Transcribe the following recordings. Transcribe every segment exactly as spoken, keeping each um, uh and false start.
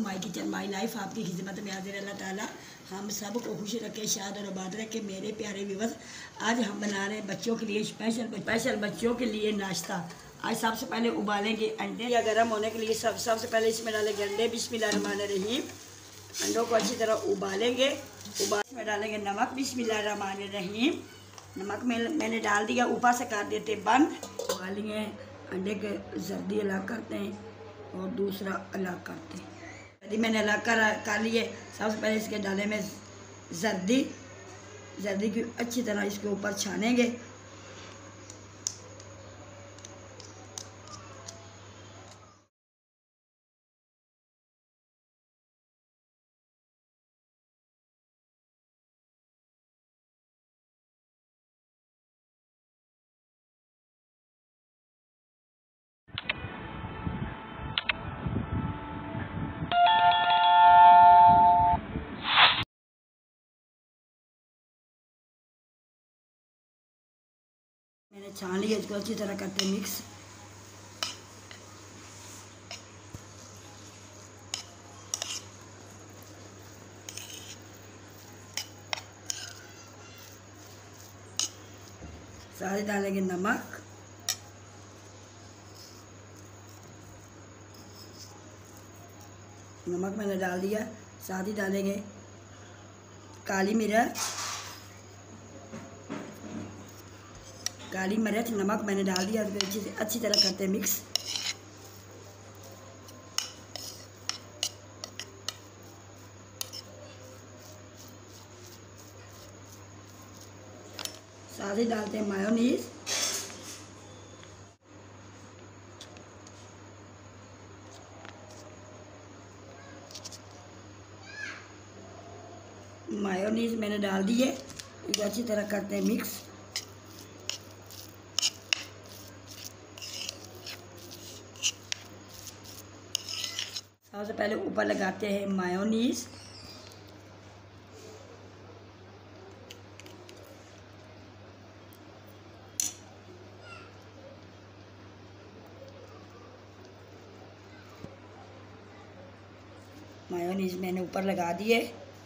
My kitchen my life आपकी खिदमत में हाजिर। अल्लाह ताला हम सब को खुश रखे, शाद और आबाद रखे। मेरे प्यारे व्यूअर्स, आज हम बना रहे हैं बच्चों के लिए स्पेशल स्पेशल बच्चों के लिए नाश्ता। आज सबसे पहले उबालेंगे अंडे या गर्म होने के लिए सब सबसे पहले इसमें डालेंगे अंडे। बिस्मिल्लाहिर्रहमानिर्रहीम। अंडों को अच्छी तरह उबालेंगे। उबाल में डालेंगे नमक। बिस्मिल्लाहिर्रहमानिर्रहीम। नमक में मैंने डाल दिया, ऊपर से कर देते बंद। उबालेंगे अंडे के जर्दी अलग करते हैं और दूसरा अलग करते हैं। यदि मैंने अलग कर कर लिए, सबसे पहले इसके डाले में जर्दी जर्दी की अच्छी तरह इसके ऊपर छानेंगे। मैंने छान लिया, इसको अच्छी तरह करते हैं मिक्स। सारे डालेंगे नमक, नमक मैंने डाल दिया। साथ ही डालेंगे काली मिर्च, काली मिर्च नमक मैंने डाल दिया। अच्छी से अच्छी तरह करते हैं मिक्स। साथ ही डालते हैं मायोनीज। मायोनीज मैंने डाल दिए। इसको अच्छी तरह करते हैं मिक्स। सबसे पहले ऊपर लगाते हैं मायोनीज। मायोनीज मैंने ऊपर लगा दिए।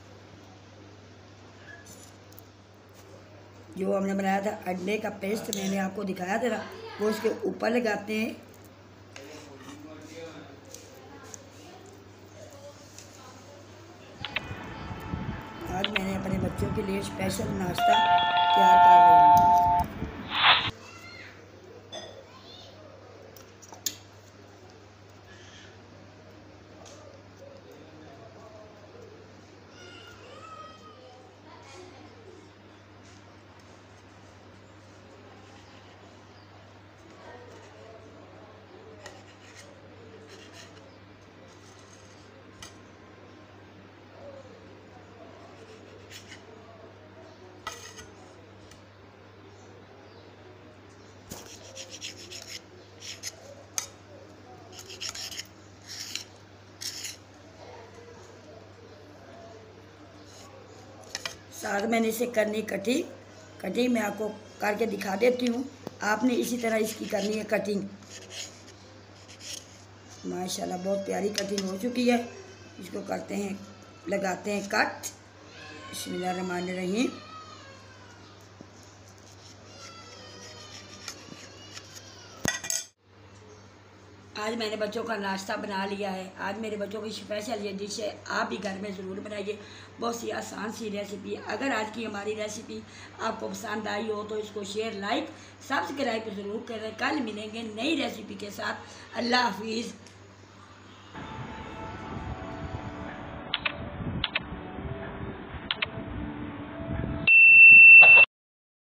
जो हमने बनाया था अंडे का पेस्ट, मैंने आपको दिखाया था ना, वो इसके ऊपर लगाते हैं। आज मैंने अपने बच्चों के लिए स्पेशल नाश्ता तैयार कर रही हूँ। साथ मैंने इसे करनी कटिंग कटिंग मैं आपको करके दिखा देती हूँ। आपने इसी तरह इसकी करनी है कटिंग। माशाल्लाह बहुत प्यारी कटिंग हो चुकी है। इसको करते हैं, लगाते हैं कट। बिस्मिल्लाहिर्रहमानिर्रहीम। आज मैंने बच्चों का नाश्ता बना लिया है। आज मेरे बच्चों की स्पेशल ये डिश है, आप भी घर में ज़रूर बनाइए। बहुत सी आसान सी रेसिपी है। अगर आज की हमारी रेसिपी आपको पसंद आई हो तो इसको शेयर, लाइक, सब्सक्राइब ज़रूर करें। कल मिलेंगे नई रेसिपी के साथ। अल्लाह हाफिज़।